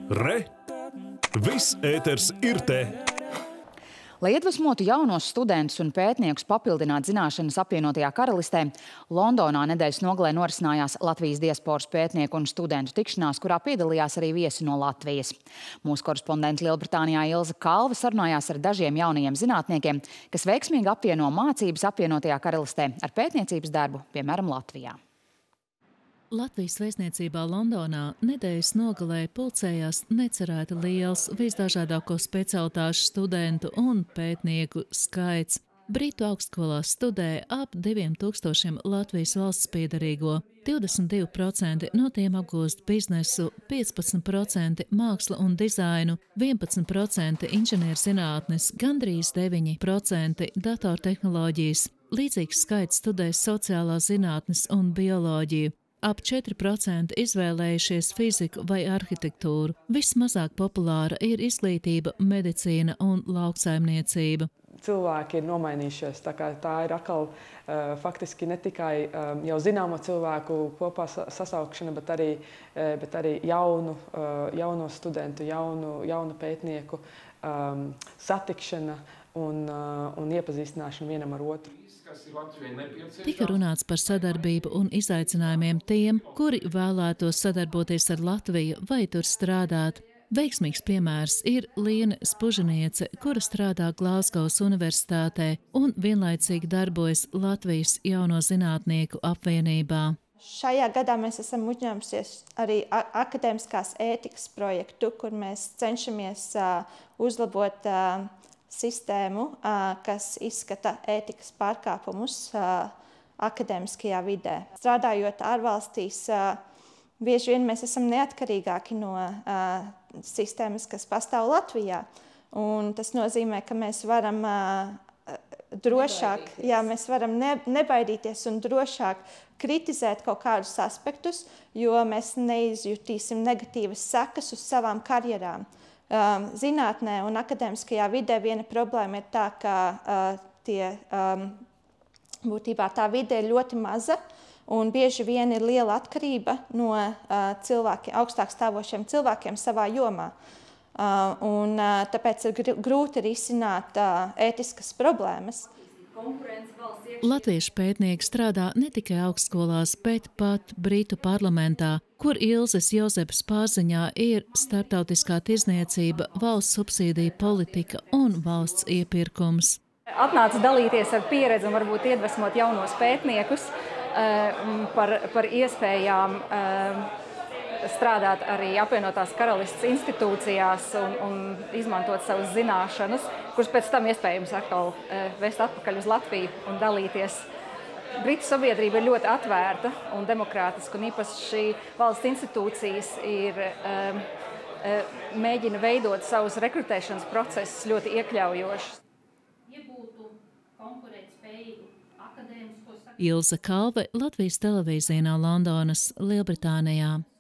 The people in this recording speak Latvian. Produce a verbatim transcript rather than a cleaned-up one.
Re! Viss ēters ir te! Lai iedvesmotu jaunos studentus un pētniekus papildināt zināšanas apvienotajā karalistē, Londonā nedēļas nogalē norisinājās Latvijas diasporas pētnieku un studentu tikšanās, kurā piedalījās arī viesi no Latvijas. Mūsu korespondente Lielbritānijā Ilze Kalve sarunājās ar dažiem jaunajiem zinātniekiem, kas veiksmīgi apvieno mācības apvienotajā karalistē ar pētniecības darbu, piemēram, Latvijā. Latvijas vēstniecībā Londonā nedēļas nogalē pulcējās necerēti liels visdažādāko specialitāšu studentu un pētnieku skaits. Britu augstskolās studēja ap diviem tūkstošiem Latvijas valsts piederīgo. divdesmit divi procenti no tiem apgūst biznesu, piecpadsmit procenti mākslu un dizainu, vienpadsmit procenti inženierzinātnes, gandrīz deviņi procenti datortehnoloģijas. Līdzīgs skaits studē sociālās zinātnes un bioloģiju. Ap četri procenti izvēlējušies fiziku vai arhitektūru. Vismazāk populāra ir izglītība, medicīna un lauksaimniecība. Cilvēki ir nomainījušies, tā kā tā ir atkal uh, faktiski ne tikai um, jau zināmo cilvēku kopā sasaukšana, bet arī, uh, bet arī jaunu, uh, jauno studentu, jaunu, jaunu pētnieku um, satikšana un, uh, un iepazīstināšana vienam ar otru. Tika runāts par sadarbību un izaicinājumiem tiem, kuri vēlētos sadarboties ar Latviju vai tur strādāt. Veiksmīgs piemērs ir Liene Spužaniece, kura strādā Glāzgovas universitātē un vienlaicīgi darbojas Latvijas jauno zinātnieku apvienībā. Šajā gadā mēs esam uzņēmusies arī akadēmiskās ētikas projektu, kur mēs cenšamies uh, uzlabot uh, sistēmu, kas izskata ētikas pārkāpumus akadēmiskajā vidē. Strādājot ārvalstīs, bieži vien mēs esam neatkarīgāki no sistēmas, kas pastāv Latvijā. Un tas nozīmē, ka mēs varam drošāk, jā, mēs varam ne, nebaidīties un drošāk kritizēt kaut kādus aspektus, jo mēs neizjutīsim negatīvas sekas uz savām karjerām. Zinātnē un akadēmiskajā vidē viena problēma ir tā, ka uh, tie, um, būtībā tā vide ir ļoti maza un bieži vien ir liela atkarība no uh, cilvēki, augstāk stāvošiem cilvēkiem savā jomā. Uh, un, uh, tāpēc ir grūti risināt uh, ētiskas problēmas. Latviešu pētnieki strādā ne tikai augstskolās, bet pat Britu parlamentā, kur Ilzes Jozepas pārziņā ir starptautiskā tirzniecība, valsts subsīdija politika un valsts iepirkums. Atnāca dalīties ar pieredzi un varbūt iedvesmot jaunos pētniekus par, par iespējām strādāt arī apvienotās karalistes institūcijās un, un izmantot savas zināšanas, kuras pēc tam iespējams atkal vest atpakaļ uz Latviju un dalīties. Britu sabiedrība ir ļoti atvērta un demokrātiska, un īpaši šī valsts institūcijas ir, um, mēģina veidot savus rekrutēšanas procesus ļoti iekļaujošus. Ilze Kalve, Latvijas televīzijā no Londonas, Lielbritānijā.